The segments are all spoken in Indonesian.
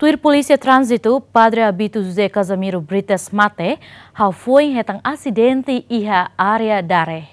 Tuir Polícia Trânsito, Padre Abito José Casimiro Brites Mate, foi hetang acidente iha área dare.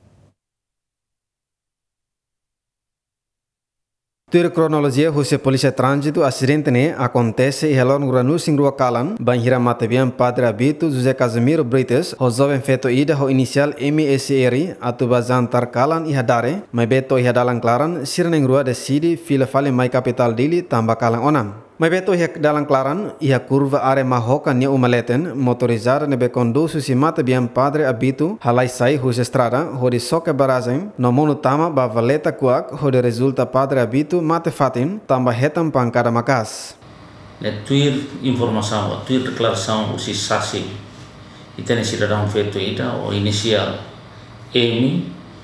Tuir cronologia José Polícia Trânsito, acidente ne acontece e helon granu singrua kalan, banhira matabian Padre Abito José Casimiro Brites, ho jovem feto ida ho inicial MSR, atu bazantar kalan iha dare, mai beto iha dalang klaran, sirneng rua desidi fila fale mai capital dili tamba kalang onam. Mai beto iha dalang klaran, iha kurva are mahoka nia umaleten, motorizada nebe conduzo si matabian Padre Abito, halai sai José Estrada, ho di soke barazem, no mono tama ba valeta kuak, ho de resulta Padre Abito mate fatin, tamba hetam pancada makas. Tuir informação, tuir declaração, o sisasi, itene cidadão feito ida, o inicial M,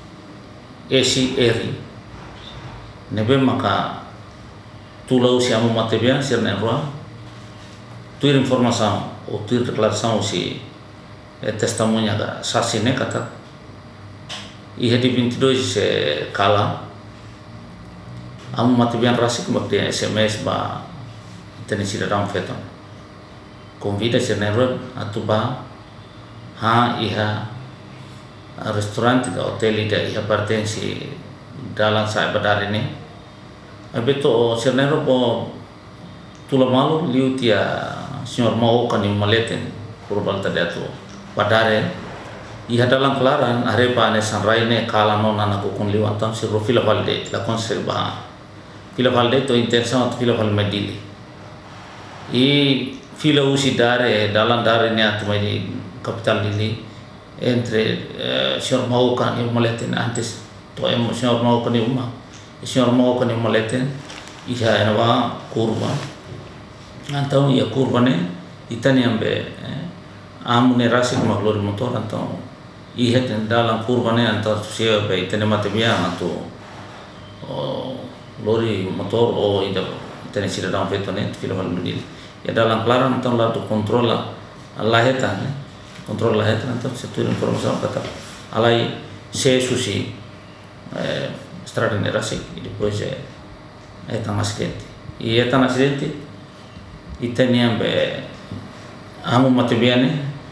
SR, nebe maka tulau si amu matebian sirne rua, tuir informação, o tuir declaração si testemunha da sasi ne kata, ia di 22 kala, amu matebian rasik bakti SMS ba itene cidadão feito, convida sirne rua atu ba ha iha restaurante da hotel ida iha pertensi dalam saya badar ini. Abeto sernero po tula malu liu tia senhor mau kan maleten purbal tadatu padare iha dalam kelaran arepa ne sanrai ne kala non anak kun liu antam sirro fila valde la conserva fila valde to intensa at fila val medili i fila usi dare dalam dare ne atmai di capital dili entre senhor mau kan maleten antes to senhor mau kan uma senhor mau kan maleten iha enawa kurva antau ia kurva ne itani ambe amune rasik maglori motor antau iha ten dalam kurva ne antau sia be itani matebia antu lori motor o ida itani sida dam vetone filmal menil ya dalam kelaran antau la kontrola laheta ne kontrol laheta antau setur informasi kata alai se susi strada ne rasik e depois etang acidente e etang acidente itani ambe amu matebiane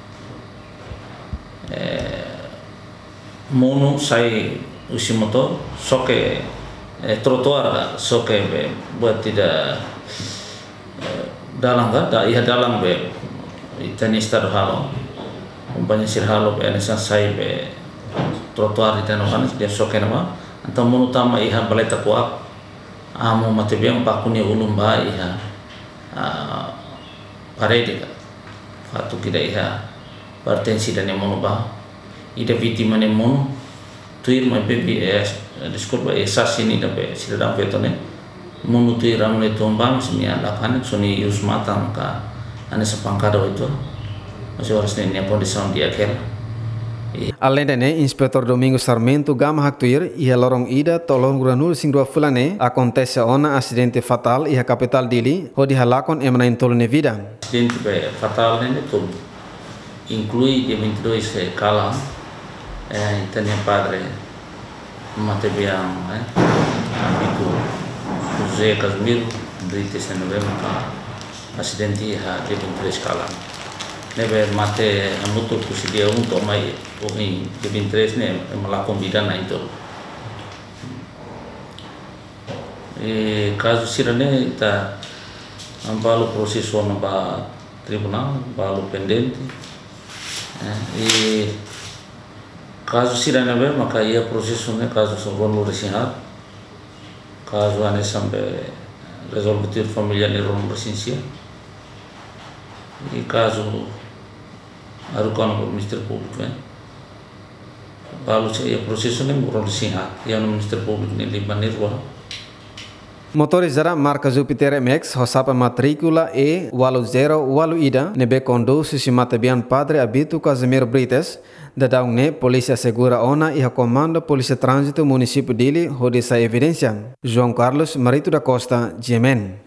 mono sai usi motor soke trotoar soke be buat tidak dalam da iha dalam be itani star halo umpanya sir halo be anesa sai be trotoar itano kan dia soke nama antau mono tama iha baleta kuak amu matebiang pakunia ulum ba iha parede ka fatu kida iha partensi dan mono ba ida vitima ne mono tuir ma BBS diskurba esas ini dape sida dam vetone mono tuir ramune tombang semia lakan soni yus matang ka ane sepangkado itu masih harus ne pon di sound dia kel. Além dene, Inspetor Domingo Sarmento gama haktuir ia lorong ida tolong granul sing dua fulane acontece ona acidente fatal ia capital dili ho dihalakon emanain tolne vida. Acidente fatal ne tol inclui de 22 kala itania Padre Matebiang Abito José Casimiro Brites novembro ka acidente ia de 23 kala. Nebe mate amutu kusidia untuk mai ohi de 23 ne melakon bidana itu. Kasus sirane ita ambalu proseso ba tribunal balu pendente. Kasus sirane be maka ia proseso ne kasus bonu resihat. Kasus ane sampai resolutir familiar ni rom resincia. Kasus arukan por Ministério Público, balu saya proses ini bukan sihat, yang Ministério Público ini libanirwa. Motorizada marca Jupiter MX, hosapa matrícula E80 ida, nebe conduz si matabian Padre Abito Casimiro Brites, da daung ne Polícia Segura ona e comando Polícia Trânsito município dele, rodessa evidência. João Carlos Marito da Costa, Jemen.